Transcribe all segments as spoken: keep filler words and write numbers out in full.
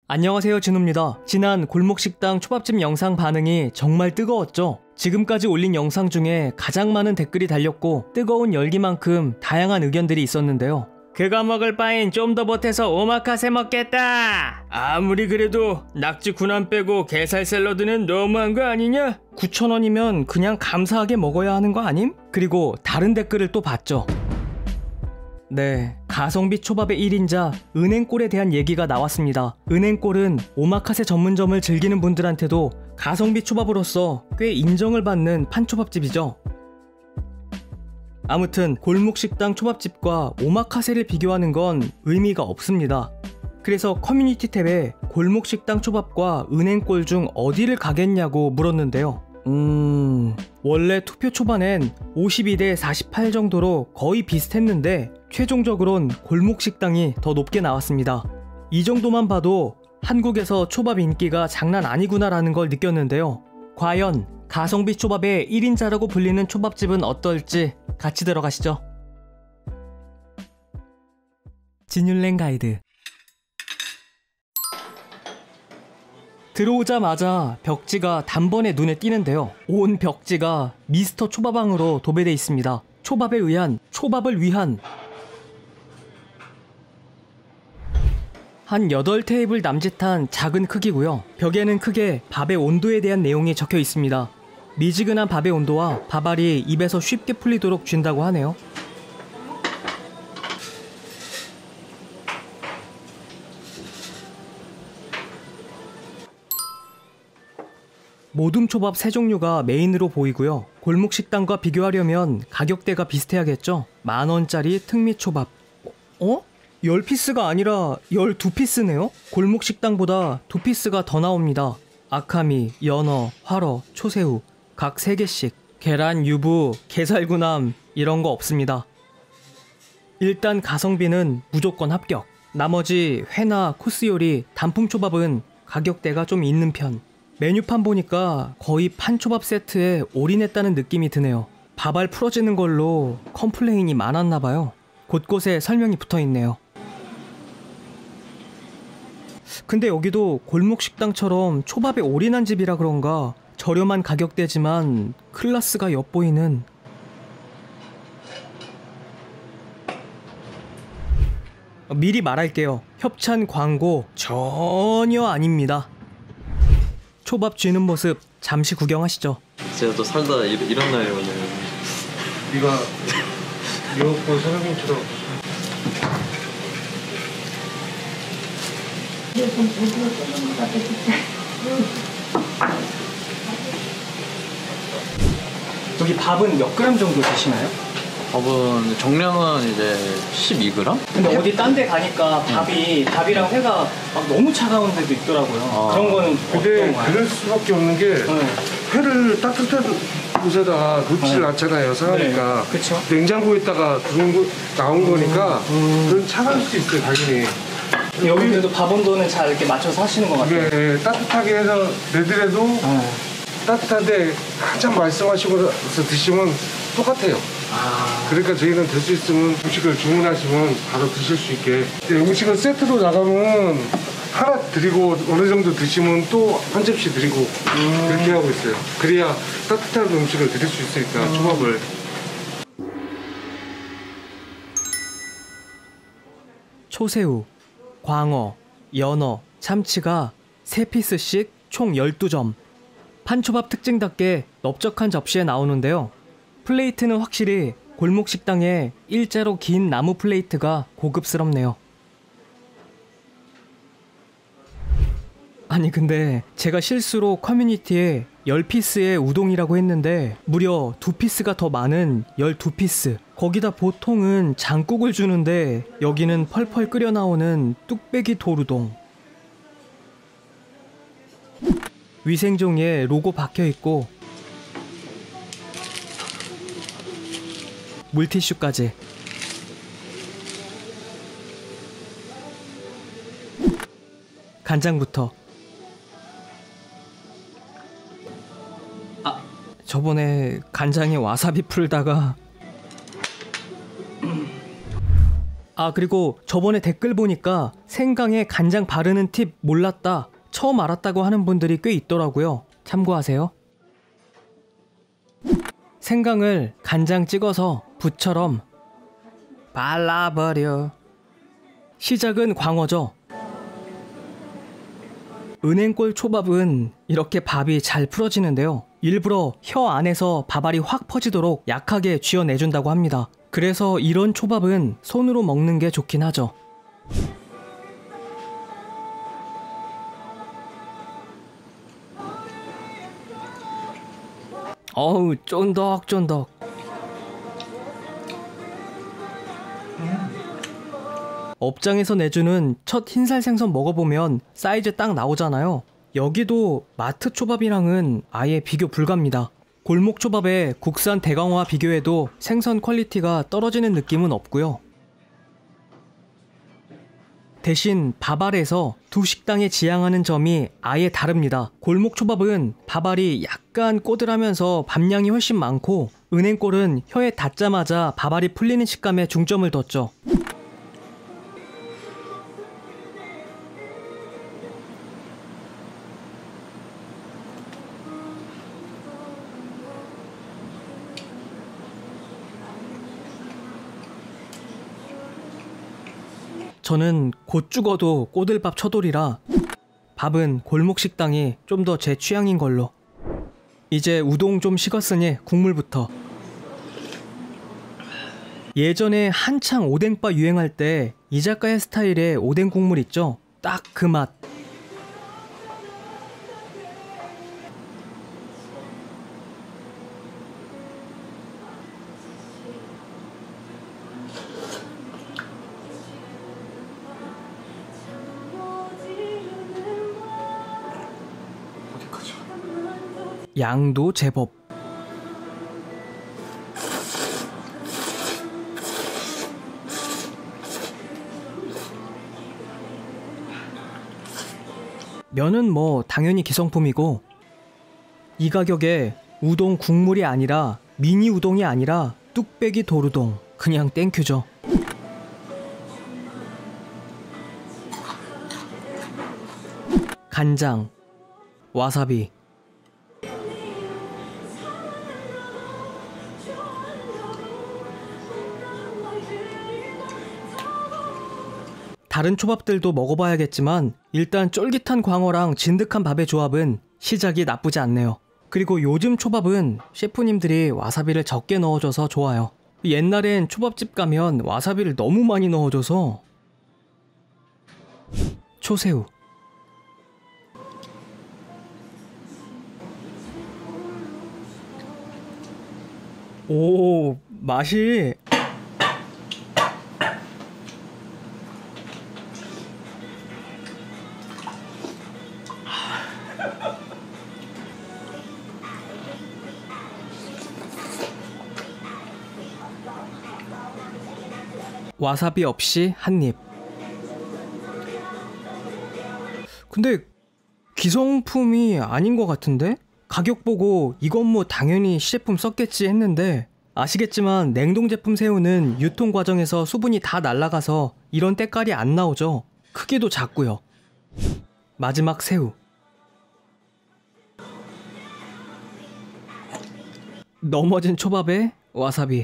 안녕하세요, 진우입니다. 지난 골목식당 초밥집 영상 반응이 정말 뜨거웠죠? 지금까지 올린 영상 중에 가장 많은 댓글이 달렸고 뜨거운 열기만큼 다양한 의견들이 있었는데요. 그거 먹을 바엔 좀 더 보태서 오마카세 먹겠다. 아무리 그래도 낙지 군함 빼고 게살 샐러드는 너무한 거 아니냐? 구천 원이면 그냥 감사하게 먹어야 하는 거 아님? 그리고 다른 댓글을 또 봤죠. 네, 가성비 초밥의 일 인자 은행골에 대한 얘기가 나왔습니다. 은행골은 오마카세 전문점을 즐기는 분들한테도 가성비 초밥으로서 꽤 인정을 받는 판초밥집이죠. 아무튼 골목식당 초밥집과 오마카세를 비교하는 건 의미가 없습니다. 그래서 커뮤니티 탭에 골목식당 초밥과 은행골 중 어디를 가겠냐고 물었는데요. 음... 원래 투표 초반엔 오십이 대 사십팔 정도로 거의 비슷했는데 최종적으론 골목식당이 더 높게 나왔습니다. 이 정도만 봐도 한국에서 초밥 인기가 장난 아니구나라는 걸 느꼈는데요. 과연 가성비 초밥의 일 인자라고 불리는 초밥집은 어떨지 같이 들어가시죠. 진율랭 가이드. 들어오자마자 벽지가 단번에 눈에 띄는데요. 온 벽지가 미스터 초밥왕으로 도배되어 있습니다. 초밥에 의한, 초밥을 위한. 한 여덟 테이블 남짓한 작은 크기고요. 벽에는 크게 밥의 온도에 대한 내용이 적혀 있습니다. 미지근한 밥의 온도와 밥알이 입에서 쉽게 풀리도록 준다고 하네요. 모둠초밥 세 종류가 메인으로 보이고요. 골목식당과 비교하려면 가격대가 비슷해야겠죠? 만원짜리 특미초밥. 어? 십 피스가 아니라 십이 피스네요? 골목식당보다 두 피스가 더 나옵니다. 아카미, 연어, 활어, 초새우 각 세 개씩. 계란, 유부, 게살구남 이런 거 없습니다. 일단 가성비는 무조건 합격. 나머지 회나 코스 요리, 단품초밥은 가격대가 좀 있는 편. 메뉴판 보니까 거의 판초밥 세트에 올인했다는 느낌이 드네요. 밥알 풀어지는 걸로 컴플레인이 많았나봐요. 곳곳에 설명이 붙어있네요. 근데 여기도 골목식당처럼 초밥에 올인한 집이라 그런가 저렴한 가격대지만 클래스가 엿보이는. 미리 말할게요. 협찬 광고 전혀 아닙니다. 초밥 쥐는 모습 잠시 구경하시죠. 제가 또 살다 이, 이런 날이 오네요. 네가 미역국 사장님처럼. 여기 밥은 몇 그램 정도 드시나요? 밥은 정량은 이제 십이 그램? 근데 어디 딴 데 가니까 밥이 밥이랑 회가 막 너무 차가운 데도 있더라고요. 아. 그런 거는 근데 어떤가요? 그럴 수밖에 없는 게 네. 회를 따뜻한 곳에다가 놓지를 네. 않잖아요. 상하니까. 네, 그쵸. 냉장고에다가 들어온 거, 나온 거니까 음. 그건 차가울 수 있어요, 당연히. 여기 그래도 밥 온도는 잘 이렇게 맞춰서 하시는 것 같아요. 이게 따뜻하게 해서 내더라도 네. 따뜻한데 한참 말씀하시고 드시면 똑같아요. 아. 그러니까 저희는 될 수 있으면 음식을 주문하시면 바로 드실 수 있게. 음식을 세트로 나가면 하나 드리고 어느 정도 드시면 또 한 접시 드리고 음. 그렇게 하고 있어요. 그래야 따뜻한 음식을 드릴 수 있으니까 음. 초밥을. 초새우, 광어, 연어, 참치가 세 피스씩 총 열두 점. 판초밥 특징답게 넓적한 접시에 나오는데요. 플레이트는 확실히 골목식당의 일자로 긴 나무 플레이트가 고급스럽네요. 아니 근데 제가 실수로 커뮤니티에 십 피스의 우동이라고 했는데 무려 두 피스가 더 많은 십이 피스. 거기다 보통은 장국을 주는데 여기는 펄펄 끓여 나오는 뚝배기 돌우동. 위생종이에 로고 박혀있고 물티슈까지. 간장부터. 아, 저번에 간장에 와사비 풀다가 아, 그리고 저번에 댓글 보니까 생강에 간장 바르는 팁 몰랐다, 처음 알았다고 하는 분들이 꽤 있더라고요. 참고하세요. 생강을 간장 찍어서 붓처럼 발라버려. 시작은 광어죠. 은행골 초밥은 이렇게 밥이 잘 풀어지는데요. 일부러 혀 안에서 밥알이 확 퍼지도록 약하게 쥐어내준다고 합니다. 그래서 이런 초밥은 손으로 먹는 게 좋긴 하죠. 어우, 쫀덕쫀덕. 업장에서 내주는 첫 흰살 생선 먹어보면 사이즈 딱 나오잖아요. 여기도 마트 초밥이랑은 아예 비교 불가입니다. 골목 초밥의 국산 대강어와 비교해도 생선 퀄리티가 떨어지는 느낌은 없고요. 대신 밥알에서 두 식당에 지향하는 점이 아예 다릅니다. 골목 초밥은 밥알이 약간 꼬들하면서 밥량이 훨씬 많고, 은행골은 혀에 닿자마자 밥알이 풀리는 식감에 중점을 뒀죠. 저는 곧 죽어도 꼬들밥 처돌이라 밥은 골목 식당이 좀 더 제 취향인 걸로. 이제 우동 좀 식었으니 국물부터. 예전에 한창 오뎅바 유행할 때 이자카야 스타일의 오뎅 국물 있죠? 딱 그 맛. 양도 제법. 면은 뭐 당연히 기성품이고, 이 가격에 우동 국물이 아니라 미니 우동이 아니라 뚝배기 도루동, 그냥 땡큐죠. 간장, 와사비. 다른 초밥들도 먹어봐야겠지만 일단 쫄깃한 광어랑 진득한 밥의 조합은 시작이 나쁘지 않네요. 그리고 요즘 초밥은 셰프님들이 와사비를 적게 넣어줘서 좋아요. 옛날엔 초밥집 가면 와사비를 너무 많이 넣어줘서. 초새우. 오, 맛이 와사비 없이 한 입. 근데 기성품이 아닌 것 같은데? 가격 보고 이건 뭐 당연히 시제품 썼겠지 했는데, 아시겠지만 냉동 제품 새우는 유통 과정에서 수분이 다 날아가서 이런 때깔이 안 나오죠. 크기도 작고요. 마지막 새우. 넘어진 초밥에 와사비.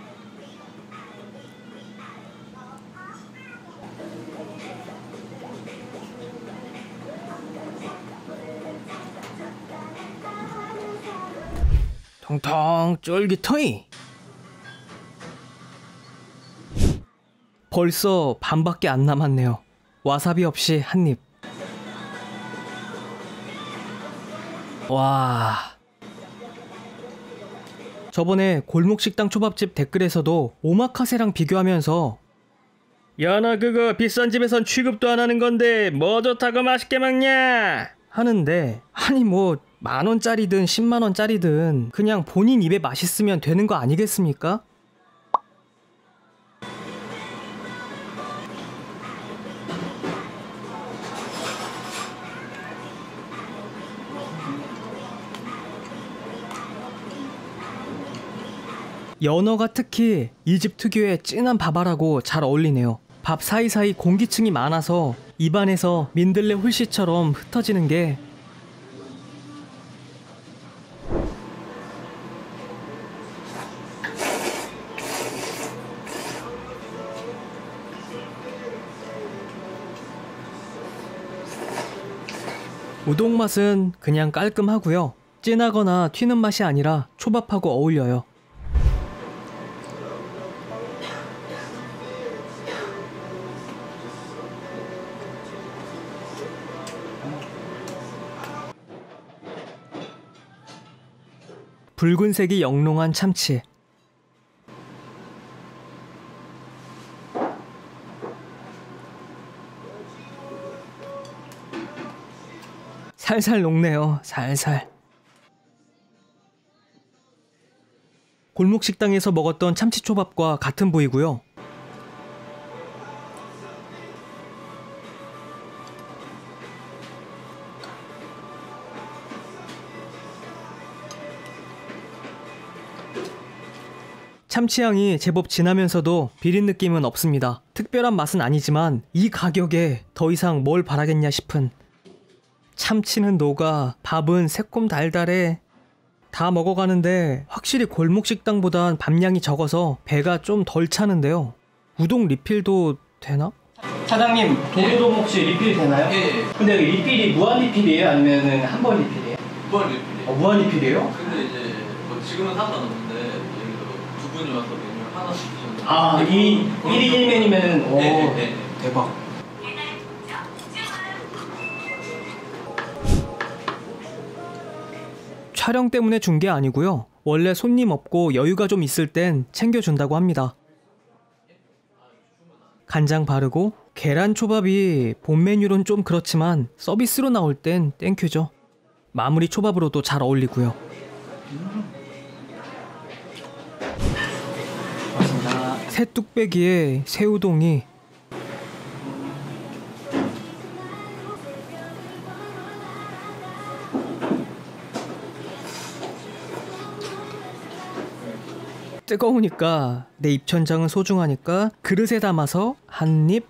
통통 쫄깃하이. 벌써 반밖에 안 남았네요. 와사비 없이 한 입. 와. 저번에 골목식당 초밥집 댓글에서도 오마카세랑 비교하면서 야, 나 그거 비싼 집에선 취급도 안 하는 건데 뭐 좋다고 맛있게 먹냐 하는데, 아니 뭐 만원짜리든 십만원짜리든 그냥 본인 입에 맛있으면 되는 거 아니겠습니까? 연어가 특히 이 집 특유의 진한 밥알하고 잘 어울리네요. 밥 사이사이 공기층이 많아서 입안에서 민들레 훌시처럼 흩어지는 게 우동 맛은 그냥 깔끔하고요. 진하거나 튀는 맛이 아니라 초밥하고 어울려요. 붉은색이 영롱한 참치. 살살 녹네요. 살살. 골목 식당에서 먹었던 참치초밥과 같은 부위고요. 참치향이 제법 진하면서도 비린 느낌은 없습니다. 특별한 맛은 아니지만 이 가격에 더 이상 뭘 바라겠냐 싶은. 참치는 녹아 밥은 새콤달달해. 다 먹어가는데 확실히 골목식당보단 밥량이 적어서 배가 좀 덜 차는데요. 우동 리필도 되나? 사장님, 도리동 혹시 리필 되나요? 예, 예. 근데 리필이 무한 리필이에요? 아니면 한 번 리필이에요? 무한 리필이에요. 어, 무한 리필이에요? 근데 이제 뭐 지금은 상관없는데 예를 들어 두 분이 와서 메뉴 하나씩 드셨는데 아, 이 일 인 일 맨이면 오, 네, 네, 네. 대박. 촬영 때문에 준 게 아니고요. 원래 손님 없고 여유가 좀 있을 땐 챙겨준다고 합니다. 간장 바르고 계란 초밥이 본 메뉴로는 좀 그렇지만 서비스로 나올 땐 땡큐죠. 마무리 초밥으로도 잘 어울리고요. 고맙습니다. 새 뚝배기에 새우동이 뜨거우니까 내 입천장은 소중하니까 그릇에 담아서 한 입.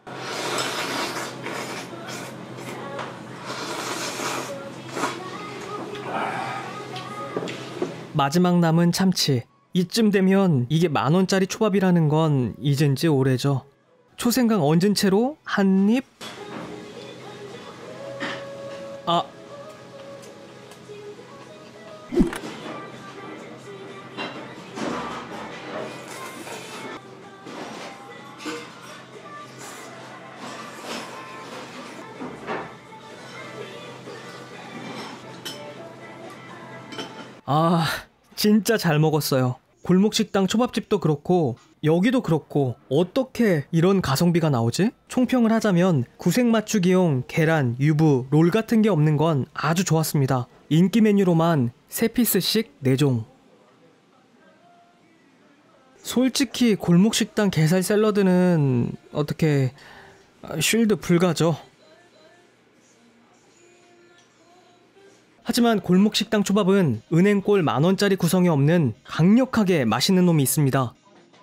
마지막 남은 참치. 이쯤 되면 이게 만원짜리 초밥이라는 건 잊은 지 오래죠. 초생강 얹은 채로 한 입. 아. 아, 진짜 잘 먹었어요. 골목식당 초밥집도 그렇고 여기도 그렇고 어떻게 이런 가성비가 나오지? 총평을 하자면 구색 맞추기용 계란, 유부, 롤 같은 게 없는 건 아주 좋았습니다. 인기 메뉴로만 세 피스씩 네 종. 솔직히 골목식당 게살 샐러드는 어떻게 쉴드 불가죠. 하지만 골목식당 초밥은 은행꼴 만원짜리 구성이 없는 강력하게 맛있는 놈이 있습니다.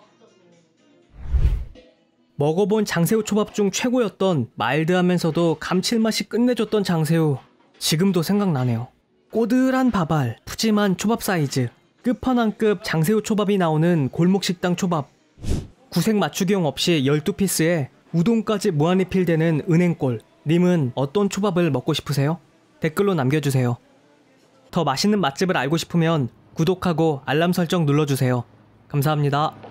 먹어본 장새우 초밥 중 최고였던 마일드하면서도 감칠맛이 끝내줬던 장새우. 지금도 생각나네요. 꼬들한 밥알, 푸짐한 초밥 사이즈, 끝판왕급 장새우 초밥이 나오는 골목식당 초밥. 구색 맞추기용 없이 열두 피스에 우동까지 무한리필되는 은행꼴. 님은 어떤 초밥을 먹고 싶으세요? 댓글로 남겨주세요. 더 맛있는 맛집을 알고 싶으면 구독하고 알람 설정 눌러주세요. 감사합니다.